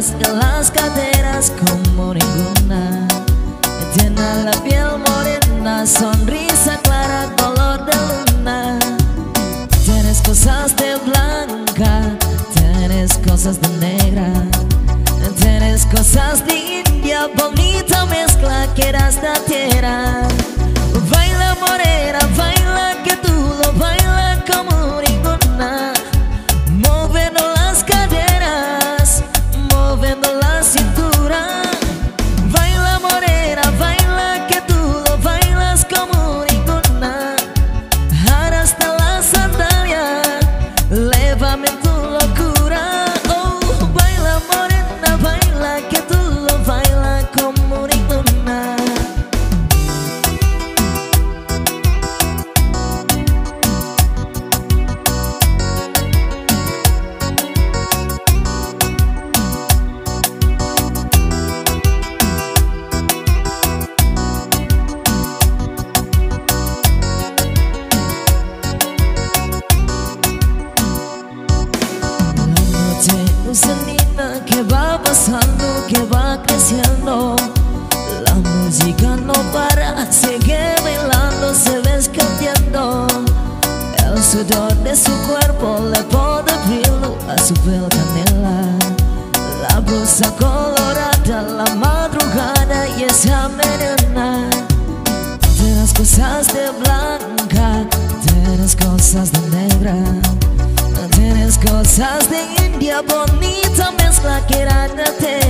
piernas y las caderas como ninguna. Tiene la piel morena, sonrisa clara, color de luna. Tienes cosas de blanca, tienes cosas de negra. Tienes cosas de India, bonita mezcla que eras de tierra. Baila morena, baila que tú lo baila como ninguna. Moviendo las caderas, moviendo la cintura. Baila morena, baila que tú lo bailas como ninguna. Arrastra la sandalia, lévame en tu locura. Oh, baila morena, baila que tú lo bailas como ninguna. Senina que va pasando, que va creciendo. La música no para, sigue bailando, se va escondiendo. El sudor de su cuerpo le pone brillo a su piel canela. La blusa colorada, la madrugada y esa merena. Tienes cosas de blanca, tienes cosas de negra. Tienes cosas de India, bonita mezcla que era de